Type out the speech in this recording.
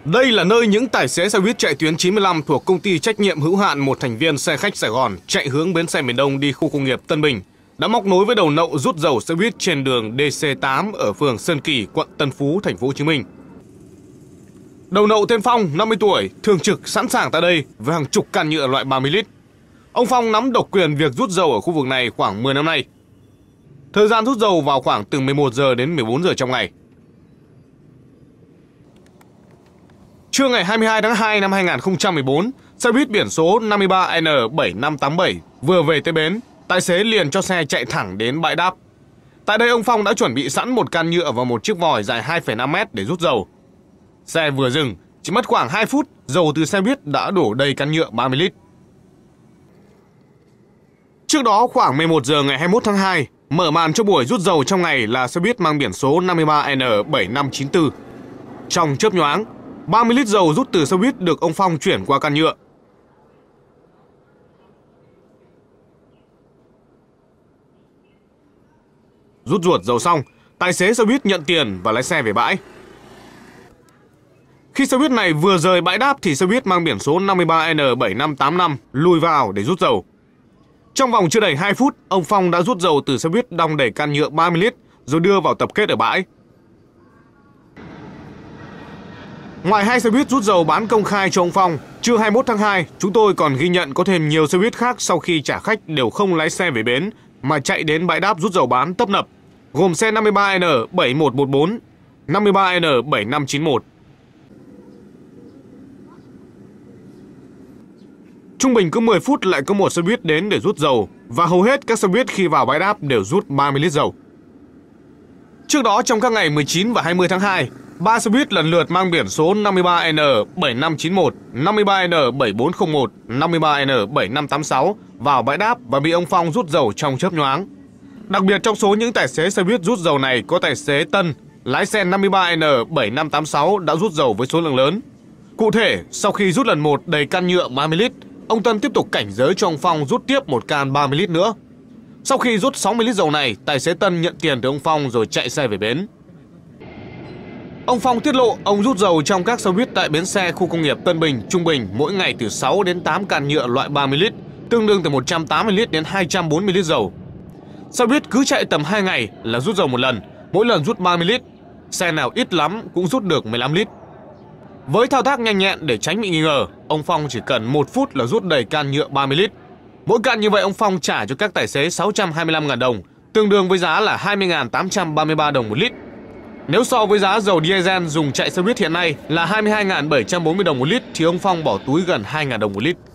Đây là nơi những tài xế xe buýt chạy tuyến 95 thuộc công ty trách nhiệm hữu hạn một thành viên xe khách Sài Gòn chạy hướng bến xe miền Đông đi khu công nghiệp Tân Bình đã móc nối với đầu nậu rút dầu xe buýt trên đường DC8 ở phường Sơn Kỳ, quận Tân Phú, thành phố Hồ Chí Minh. Đầu nậu tên Phong, 50 tuổi, thường trực sẵn sàng tại đây với hàng chục can nhựa loại 30 lít. Ông Phong nắm độc quyền việc rút dầu ở khu vực này khoảng 10 năm nay. Thời gian rút dầu vào khoảng từ 11 giờ đến 14 giờ trong ngày. Trưa ngày 22 tháng 2 năm 2014, xe buýt biển số 53N7587 vừa về tới bến, tài xế liền cho xe chạy thẳng đến bãi đáp. Tại đây ông Phong đã chuẩn bị sẵn một can nhựa và một chiếc vòi dài 2,5 mét để rút dầu. Xe vừa dừng, chỉ mất khoảng 2 phút, dầu từ xe buýt đã đổ đầy can nhựa 30 lít. Trước đó khoảng 11 giờ ngày 21 tháng 2, mở màn cho buổi rút dầu trong ngày là xe buýt mang biển số 53N7594. Trong chớp nhoáng, 30 lít dầu rút từ xe buýt được ông Phong chuyển qua can nhựa. Rút ruột dầu xong, tài xế xe buýt nhận tiền và lái xe về bãi. Khi xe buýt này vừa rời bãi đáp thì xe buýt mang biển số 53N7585 lùi vào để rút dầu. Trong vòng chưa đầy 2 phút, ông Phong đã rút dầu từ xe buýt đong đầy can nhựa 30 lít rồi đưa vào tập kết ở bãi. Ngoài hai xe buýt rút dầu bán công khai cho ông Phong, trưa 21 tháng 2, chúng tôi còn ghi nhận có thêm nhiều xe buýt khác sau khi trả khách đều không lái xe về bến mà chạy đến bãi đáp rút dầu bán tấp nập, gồm xe 53N7114, 53N7591. Trung bình cứ 10 phút lại có một xe buýt đến để rút dầu và hầu hết các xe buýt khi vào bãi đáp đều rút 30 lít dầu. Trước đó trong các ngày 19 và 20 tháng 2, 3 xe buýt lần lượt mang biển số 53N7591, 53N7401, 53N7586 vào bãi đáp và bị ông Phong rút dầu trong chớp nhoáng. Đặc biệt trong số những tài xế xe buýt rút dầu này có tài xế Tân, lái xe 53N7586 đã rút dầu với số lượng lớn. Cụ thể, sau khi rút lần 1 đầy can nhựa 30 lít, ông Tân tiếp tục cảnh giới cho ông Phong rút tiếp một can 30 lít nữa. Sau khi rút 60 lít dầu này, tài xế Tân nhận tiền từ ông Phong rồi chạy xe về bến. Ông Phong tiết lộ ông rút dầu trong các xe buýt tại bến xe khu công nghiệp Tân Bình trung bình mỗi ngày từ 6 đến 8 can nhựa loại 30 lít, tương đương từ 180 lít đến 240 lít dầu. Xe buýt cứ chạy tầm 2 ngày là rút dầu một lần, mỗi lần rút 30 lít, xe nào ít lắm cũng rút được 15 lít. Với thao tác nhanh nhẹn để tránh bị nghi ngờ, ông Phong chỉ cần 1 phút là rút đầy can nhựa 30 lít. Mỗi can như vậy ông Phong trả cho các tài xế 625.000 đồng, tương đương với giá là 20.833 đồng một lít. Nếu so với giá dầu diesel dùng chạy xe buýt hiện nay là 22.740 đồng một lít thì ông Phong bỏ túi gần 2.000 đồng một lít.